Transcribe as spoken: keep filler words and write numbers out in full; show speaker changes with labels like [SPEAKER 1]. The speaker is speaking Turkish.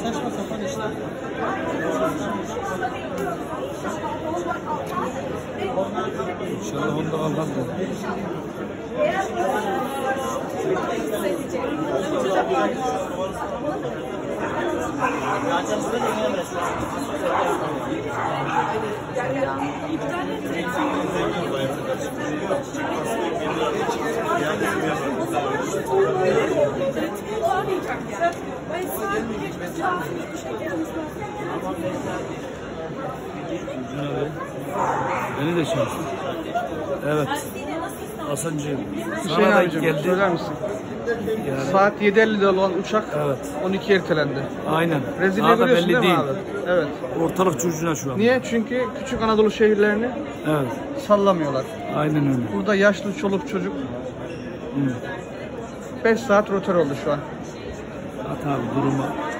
[SPEAKER 1] saçma sapan işler.
[SPEAKER 2] İnşallah onda kalmaz da. Beni de çağır. Evet. Hasancığım.
[SPEAKER 3] Hüseyin abicim
[SPEAKER 2] geldi.
[SPEAKER 3] söyler misin?
[SPEAKER 2] Yani.
[SPEAKER 3] Saat yedi ellide olan uçak
[SPEAKER 2] Evet.
[SPEAKER 3] on ikiye ertelendi.
[SPEAKER 2] Aynen.
[SPEAKER 3] Rezilliği
[SPEAKER 2] Daha da
[SPEAKER 3] görüyorsun
[SPEAKER 2] belli
[SPEAKER 3] değil mi
[SPEAKER 2] değil.
[SPEAKER 3] abi? Evet.
[SPEAKER 2] Ortalık çocuğuna şu an.
[SPEAKER 3] Niye? Çünkü küçük Anadolu şehirlerini
[SPEAKER 2] Evet.
[SPEAKER 3] sallamıyorlar.
[SPEAKER 2] Aynen öyle.
[SPEAKER 3] Burada yaşlı çoluk çocuk
[SPEAKER 2] Hı.
[SPEAKER 3] beş saat rötar oldu şu an.
[SPEAKER 2] At abi duruma.